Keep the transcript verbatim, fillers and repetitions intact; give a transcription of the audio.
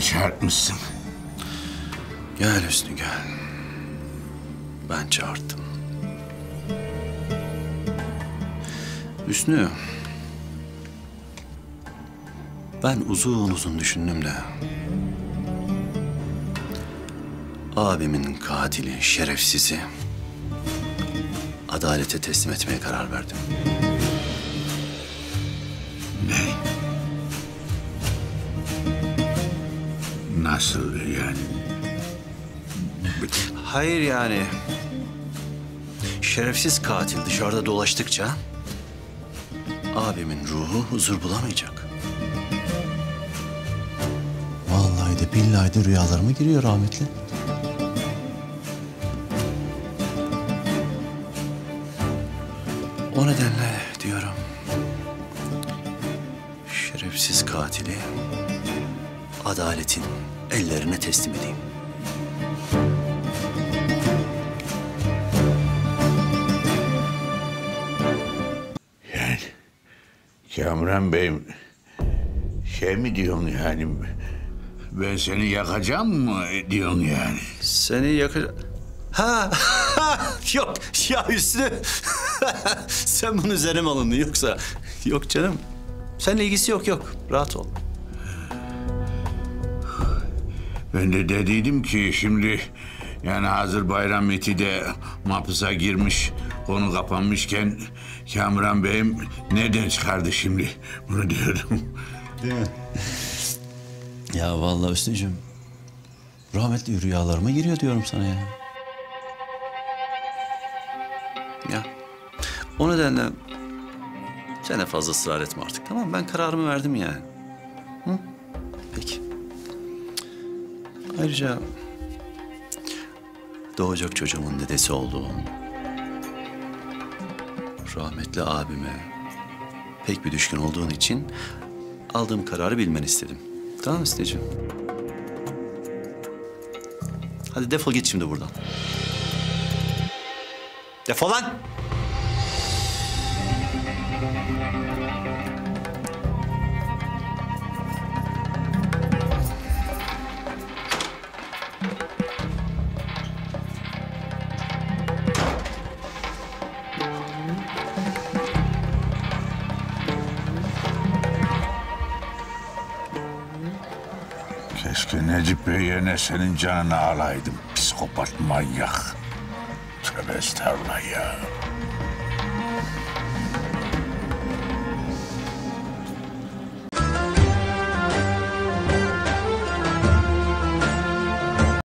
çağırtmışsın. Gel Hüsnü gel. Ben çağırdım. Hüsnü. Ben uzun uzun düşündüm de. Abimin katili, şerefsizi adalete teslim etmeye karar verdim. Ne? Nasıl yani? Hayır yani. Şerefsiz katil dışarıda dolaştıkça abimin ruhu huzur bulamayacak. Vallahi de billahi de rüyalarıma giriyor rahmetli. O nedenle diyorum, şerefsiz katili adaletin ellerine teslim edeyim. Yani Kamran Bey'im şey mi diyorsun yani? Ben seni yakacağım mı diyorsun yani? Seni yakacak... Ha, yok ya Hüsnü. Sen bunun üzerine mi alındın yoksa? Yok canım. Seninle ilgisi yok yok. Rahat ol. Ben de dediydim ki şimdi yani hazır Bayram Meti de mahpusa girmiş, konu kapanmışken Kamran Bey'im nereden çıkardı şimdi bunu diyordum. Değil mi? Ya vallahi Hüsnü'cüğüm, rahmetli rüyalarıma giriyor diyorum sana ya. Ya o nedenle sen de fazla ısrar etme artık, tamam mı? Ben kararımı verdim yani. Hı? Peki. Ayrıca doğacak çocuğumun dedesi olduğum rahmetli abime pek bir düşkün olduğun için aldığım kararı bilmeni istedim. Tamam mı Hüsnü'cüğüm? Hadi defol git şimdi buradan. Defol lan! Keşke Necip Bey yerine senin canını alaydım psikopat manyak. Tövbe estağfurullah ya.